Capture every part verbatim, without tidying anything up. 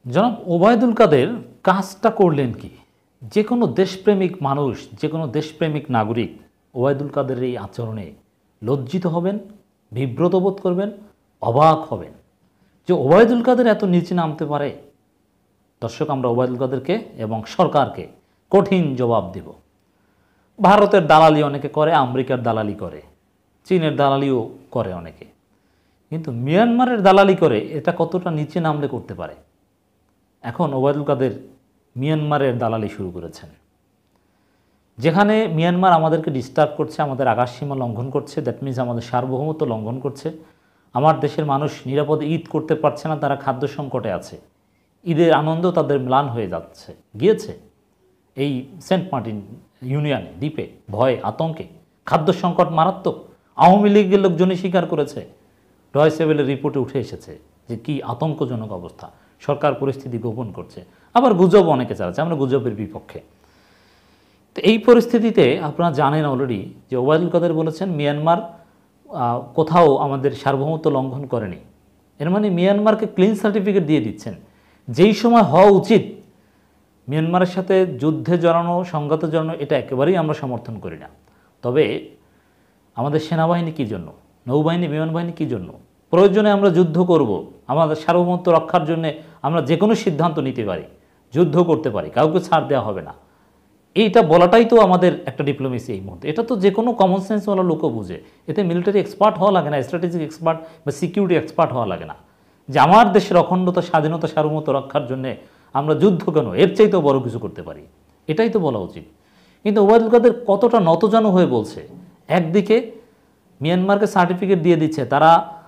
জনাব ওবায়দুল কাদের কাজটা করলেন কি? যে কোনো দেশপ্রেমিক মানুষ, যে কোনো দেশপ্রেমিক নাগরিক ওবায়দুল কাদেরের এই আচরণে লজ্জিত হবেন, বিব্রত বোধ করবেন, অবাক হবেন যে ওবায়দুল কাদের এত নিচে নামতে পারে। দর্শক, আমরা ওবায়দুল কাদেরকে এবং সরকারকে কঠিন জবাব দেব। ভারতের দালালি অনেকে করে, আমেরিকার দালালি করে, চীনের দালালিও করে অনেকে, কিন্তু মিয়ানমারের দালালি করে এটা কতটা নিচে নামলে করতে পারে? এখন ওবায়দুল কাদের মিয়ানমারের দালালি শুরু করেছেন, যেখানে মিয়ানমার আমাদেরকে ডিস্টার্ব করছে, আমাদের আকাশসীমা লঙ্ঘন করছে, দ্যাট মিনস আমাদের সার্বভৌমত্ব লঙ্ঘন করছে। আমার দেশের মানুষ নিরাপদে ঈদ করতে পারছে না, তারা খাদ্য সংকটে আছে, ঈদের আনন্দ তাদের ম্লান হয়ে যাচ্ছে গিয়েছে। এই সেন্ট মার্টিন ইউনিয়নে দ্বীপে ভয় আতঙ্কে খাদ্য সংকট মারাত্মক। আওয়ামী লীগের লোকজনই স্বীকার করেছে, ডয়সেভেলের রিপোর্টে উঠে এসেছে যে কি আতঙ্কজনক অবস্থা, সরকার পরিস্থিতি গোপন করছে। আবার গুজব অনেকে চালাচ্ছে, আমরা গুজবের বিপক্ষে। তো এই পরিস্থিতিতে আপনারা জানেন অলরেডি যে ওবায়দুল কাদের বলেছেন মিয়ানমার কোথাও আমাদের সার্বভৌমত্ব লঙ্ঘন করেনি। এর মানে মিয়ানমারকে ক্লিন সার্টিফিকেট দিয়ে দিচ্ছেন, যেই সময় হওয়া উচিত মিয়ানমারের সাথে যুদ্ধে জড়ানো, সংঘাতে জড়ানো, এটা একেবারেই আমরা সমর্থন করি না। তবে আমাদের সেনাবাহিনী কী জন্য, নৌবাহিনী, বিমান বাহিনী কী জন্য? প্রয়োজনে আমরা যুদ্ধ করব, আমাদের সার্বভৌমত্ব রক্ষার জন্য আমরা যে কোনো সিদ্ধান্ত নিতে পারি, যুদ্ধ করতে পারি, কাউকে ছাড় দেওয়া হবে না। এইটা বলাটাই তো আমাদের একটা ডিপ্লোমেসি এই মুহূর্তে। এটা তো যে কোনো কমন সেন্সওয়ালা লোকও বুঝে। এতে মিলিটারি এক্সপার্ট হওয়া লাগে না, স্ট্র্যাটেজিক এক্সপার্ট বা সিকিউরিটি এক্সপার্ট হওয়া লাগে না, যে আমার দেশের অখণ্ডতা, স্বাধীনতা, সার্বভৌমত্ব রক্ষার জন্য আমরা যুদ্ধ কেন, এর চাইতেও বড় কিছু করতে পারি, এটাই তো বলা উচিত। কিন্তু ওবায়দুল কাদের কতটা নতজানু হয়ে বলছে। একদিকে মিয়ানমারকে সার্টিফিকেট দিয়ে দিচ্ছে তারা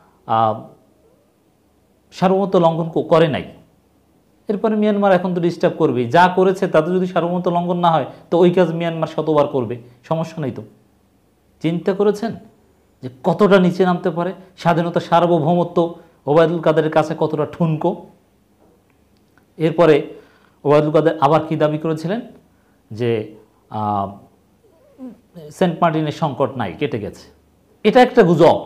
সার্বভৌমত্ব লঙ্ঘন করে নাই, এরপরে মিয়ানমার এখন তো ডিস্টার্ব করবেই, যা করেছে তাতে যদি সার্বভৌমত্ব লঙ্ঘন না হয় তো ওই কাজ মিয়ানমার শতবার করবে, সমস্যা নেই তো। চিন্তা করেছেন যে কতটা নিচে নামতে পারে? স্বাধীনতা, সার্বভৌমত্ব ওবায়দুল কাদের কাছে কতটা ঠুনকো। এরপরে ওবায়দুল কাদের আবার কি দাবি করেছিলেন যে সেন্ট মার্টিনের সংকট নাই, কেটে গেছে। এটা একটা গুজব।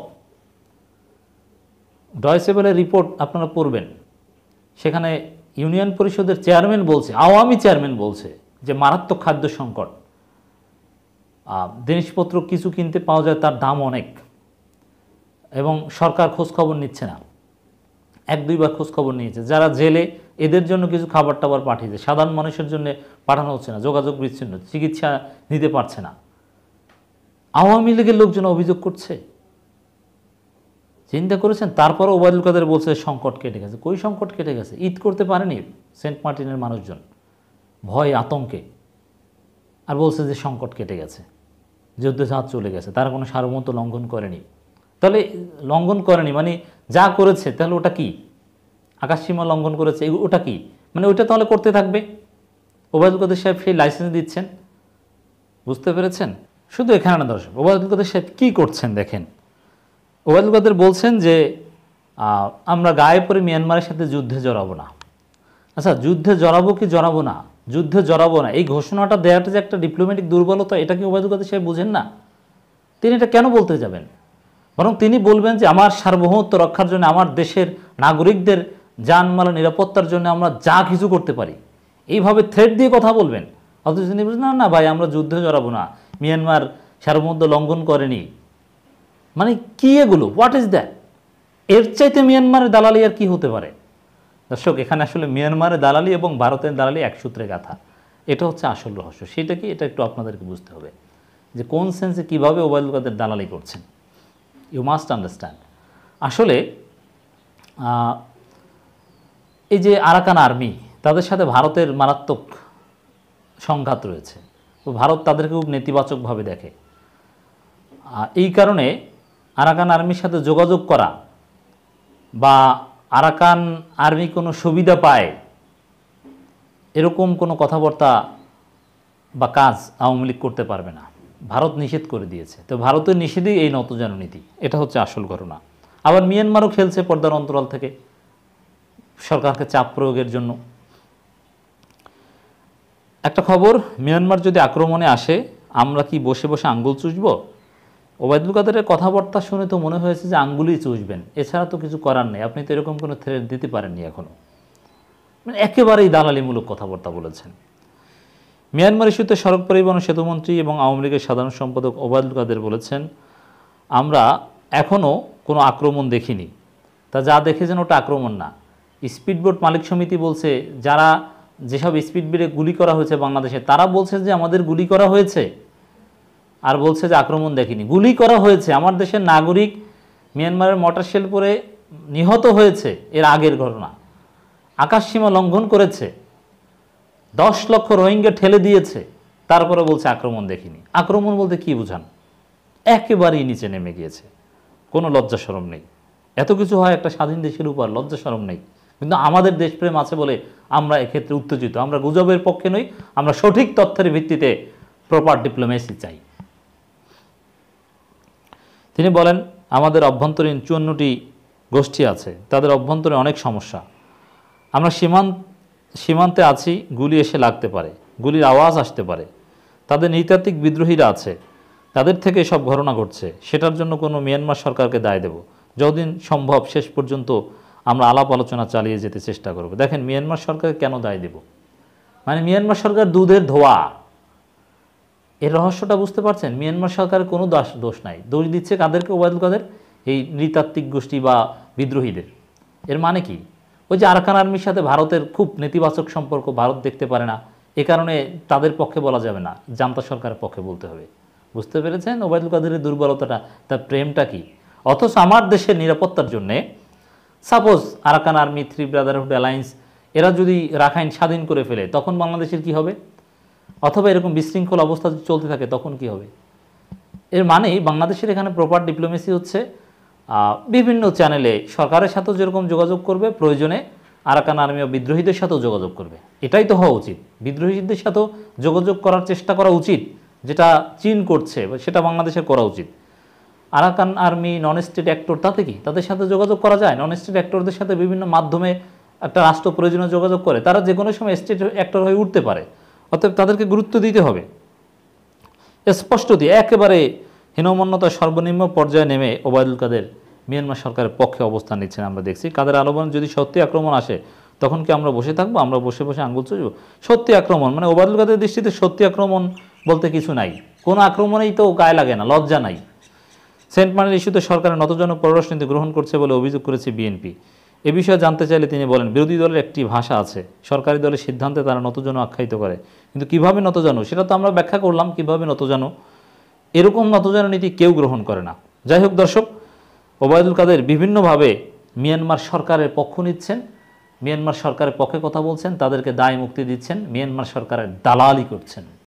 ডয়সেভেলের রিপোর্ট আপনারা পড়বেন, সেখানে ইউনিয়ন পরিষদের চেয়ারম্যান বলছে, আওয়ামী চেয়ারম্যান বলছে যে মারাত্মক খাদ্য সংকট, জিনিসপত্র কিছু কিনতে পাওয়া যায় তার দাম অনেক, এবং সরকার খোঁজখবর নিচ্ছে না। এক দুইবার খোঁজখবর নিয়েছে, যারা জেলে এদের জন্য কিছু খাবার টাবার পাঠিয়েছে, সাধারণ মানুষের জন্য পাঠানো হচ্ছে না, যোগাযোগ বিচ্ছিন্ন, চিকিৎসা নিতে পারছে না। আওয়ামী লীগের লোকজন অভিযোগ করছে। চিন্তা করেছেন? তারপরও ওবায়দুল কাদের বলছে সংকট কেটে গেছে। কই সংকট কেটে গেছে? ঈদ করতে পারেনি সেন্ট মার্টিনের মানুষজন ভয় আতঙ্কে, আর বলছে যে সংকট কেটে গেছে, যুদ্ধজাহাজ চলে গেছে, তারা কোনো সার্বভৌমত্ব লঙ্ঘন করেনি। তাহলে লঙ্ঘন করেনি মানে যা করেছে তাহলে ওটা কি? আকাশসীমা লঙ্ঘন করেছে, ওটা কি? মানে ওইটা তাহলে করতে থাকবে। ওবায়দুল কাদের সাহেব সেই লাইসেন্স দিচ্ছেন, বুঝতে পেরেছেন? শুধু এখানে না দর্শক, ওবায়দুল কাদের সাহেব কী করছেন দেখেন। ওবায়দুল কাদের বলছেন যে আমরা গায়ে পড়ে মিয়ানমারের সাথে যুদ্ধে জড়াবো না। আচ্ছা, যুদ্ধে জড়াবো কি জড়াবো না, যুদ্ধে জড়াবো না এই ঘোষণাটা দেওয়াটা যে একটা ডিপ্লোম্যাটিক দুর্বলতা, এটা কি ওবায়দুল কাদের সাহেব বুঝেন না? তিনি এটা কেন বলতে যাবেন? বরং তিনি বলবেন যে আমার সার্বভৌমত্ব রক্ষার জন্য, আমার দেশের নাগরিকদের জানমালের নিরাপত্তার জন্য আমরা যা কিছু করতে পারি, এইভাবে থ্রেট দিয়ে কথা বলবেন। অথচ তিনি বলছেন না না ভাই, আমরা যুদ্ধে জড়াবো না, মিয়ানমার সার্বভৌমত্ব লঙ্ঘন করেনি। মানে কি এগুলো? What is that? এর চাইতে মিয়ানমারের দালালি আর কি হতে পারে? দর্শক, এখানে আসলে মিয়ানমারের দালালি এবং ভারতের দালালি এক সূত্রে গাথা। এটা হচ্ছে আসল রহস্য। সেটা কি, এটা একটু আপনাদেরকে বুঝতে হবে যে কোন সেন্সে কীভাবে ওবায়দুল কাদের দালালি করছেন। You must understand. আসলে এই যে আরাকান আর্মি, তাদের সাথে ভারতের মারাত্মক সংঘাত রয়েছে, তো ভারত তাদেরকে খুব নেতিবাচকভাবে দেখে। এই কারণে আরাকান আর্মির সাথে যোগাযোগ করা বা আরাকান আর্মি কোনো সুবিধা পায় এরকম কোনো কথাবার্তা বা কাজ আওয়ামী লীগ করতে পারবে না, ভারত নিষেধ করে দিয়েছে। তো ভারতের নিষেধেই এই নতজানু নীতি, এটা হচ্ছে আসল ঘটনা। আবার মিয়ানমারও খেলছে পর্দার অন্তরাল থেকে সরকারকে চাপ প্রয়োগের জন্য। একটা খবর, মিয়ানমার যদি আক্রমণে আসে আমরা কি বসে বসে আঙ্গুল চুষব? ওবায়দুল কাদেরের কথাবার্তা শুনে তো মনে হয়েছে যে আঙ্গুলই চুষবেন, এছাড়া তো কিছু করার নেই। আপনি তো এরকম কোনো থ্রেট দিতে পারেননি এখনও। মানে একেবারেই দালালিমূলক কথাবার্তা বলেছেন। মিয়ানমার ইস্যুতে সড়ক পরিবহন ও সেতুমন্ত্রী এবং আওয়ামী লীগের সাধারণ সম্পাদক ওবায়দুল কাদের বলেছেন, আমরা এখনও কোনো আক্রমণ দেখিনি, তা যা দেখেছেন ওটা আক্রমণ না। স্পিডবোট মালিক সমিতি বলছে, যারা যেসব স্পিডবোটে গুলি করা হয়েছে বাংলাদেশে, তারা বলছে যে আমাদের গুলি করা হয়েছে, আর বলছে যে আক্রমণ দেখিনি। গুলি করা হয়েছে, আমার দেশের নাগরিক মিয়ানমারের মোটর শেল পরে নিহত হয়েছে, এর আগের ঘটনা। আকাশসীমা লঙ্ঘন করেছে, দশ লক্ষ রোহিঙ্গা ঠেলে দিয়েছে, তারপরে বলছে আক্রমণ দেখিনি। আক্রমণ বলতে কি বুঝান? একেবারেই নিচে নেমে গিয়েছে, কোনো লজ্জা শরম নেই। এত কিছু হয় একটা স্বাধীন দেশের উপর, লজ্জা শরম নেই। কিন্তু আমাদের দেশপ্রেম আছে বলে আমরা এক্ষেত্রে উত্তেজিত। আমরা গুজবের পক্ষে নই, আমরা সঠিক তথ্যের ভিত্তিতে প্রপার ডিপ্লোমেসি চাই। তিনি বলেন, আমাদের অভ্যন্তরীণ চুয়ান্নটি গোষ্ঠী আছে, তাদের অভ্যন্তরে অনেক সমস্যা। আমরা সীমান্ত সীমান্তে আছি, গুলি এসে লাগতে পারে, গুলির আওয়াজ আসতে পারে। তাদের নৃতাত্ত্বিক বিদ্রোহীরা আছে, তাদের থেকে সব ঘটনা ঘটছে। সেটার জন্য কোনো মিয়ানমার সরকারকে দায় দেব? যতদিন সম্ভব শেষ পর্যন্ত আমরা আলাপ আলোচনা চালিয়ে যেতে চেষ্টা করব। দেখেন, মিয়ানমার সরকারকে কেন দায় দেব? মানে মিয়ানমার সরকার দুধের ধোয়া, এর রহস্যটা বুঝতে পারছেন? মিয়ানমার সরকারের কোনো দোষ দোষ নাই। দোষ দিচ্ছে কাদেরকে? ওবায়দুল কাদের, এই নৃতাত্ত্বিক গোষ্ঠী বা বিদ্রোহীদের। এর মানে কি? ওই যে আরাকান আর্মির সাথে ভারতের খুব নেতিবাচক সম্পর্ক, ভারত দেখতে পারে না, এ কারণে তাদের পক্ষে বলা যাবে না, জান্তা সরকারের পক্ষে বলতে হবে। বুঝতে পেরেছেন ওবায়দুল কাদেরের দুর্বলতাটা, তার প্রেমটা কি? অথচ আমার দেশের নিরাপত্তার জন্যে, suppose Arakan army, three brotherhood alliance, এরা যদি রাখাইন স্বাধীন করে ফেলে, তখন বাংলাদেশের কি হবে? অথবা এরকম বিশৃঙ্খল অবস্থা যদি চলতে থাকে, তখন কি হবে? এর মানে বাংলাদেশের এখানে প্রপার ডিপ্লোমেসি হচ্ছে বিভিন্ন চ্যানেলে সরকারের সাথেও যেরকম যোগাযোগ করবে, প্রয়োজনে আরাকান আর্মি ও বিদ্রোহীদের সাথেও যোগাযোগ করবে। এটাই তো হওয়া উচিত। বিদ্রোহীদের সাথেও যোগাযোগ করার চেষ্টা করা উচিত, যেটা চীন করছে, সেটা বাংলাদেশের করা উচিত। Arakan army non state actor, তাতে কি তাদের সাথে যোগাযোগ করা যায়? নন স্টেট অ্যাক্টরদের সাথে বিভিন্ন মাধ্যমে একটা রাষ্ট্র প্রয়োজনীয় যোগাযোগ করে, তারা যে কোনো সময় স্টেট অ্যাক্টর হয়ে উঠতে পারে। অতএব তাদেরকে গুরুত্ব দিতে হবে। স্পষ্ট দিয়ে একেবারে হীনমন্যতার সর্বনিম্ন পর্যায়ে নেমে ওবায়দুল কাদের মিয়ানমার সরকারের পক্ষে অবস্থান নিচ্ছেন আমরা দেখছি। কাদের আলবন যদি সত্যি আক্রমণ আসে, তখন কি আমরা বসে থাকবো? আমরা বসে বসে আঙ্গুল চুষবো? সত্যি আক্রমণ মানে ওবায়দুল কাদের দৃষ্টিতে সত্যি আক্রমণ বলতে কিছু নাই। কোনো আক্রমণেই তো গায়ে লাগে না, লজ্জা নাই। সেন্ট মার্টিন ইস্যুতে সরকারের নতজন পররাষ্ট্রনীতি গ্রহণ করছে বলে অভিযোগ করেছে বিএনপি। এ বিষয়ে জানতে চাইলে তিনি বলেন, বিরোধী দলের একটি ভাষা আছে, সরকারি দলের সিদ্ধান্তে তারা নতজন আখ্যায়িত করে, কিন্তু কিভাবে নতজানু সেটা তো আমরা ব্যাখ্যা করলাম। কিভাবে নতজানু? এরকম নতজানু নীতি কেউ গ্রহণ করে না। যাই হোক দর্শক, ওবায়দুল কাদের বিভিন্নভাবে মিয়ানমার সরকারের পক্ষ নিচ্ছেন, মিয়ানমার সরকারের পক্ষে কথা বলছেন, তাদেরকে দায় মুক্তি দিচ্ছেন, মিয়ানমার সরকারের দালালি করছেন।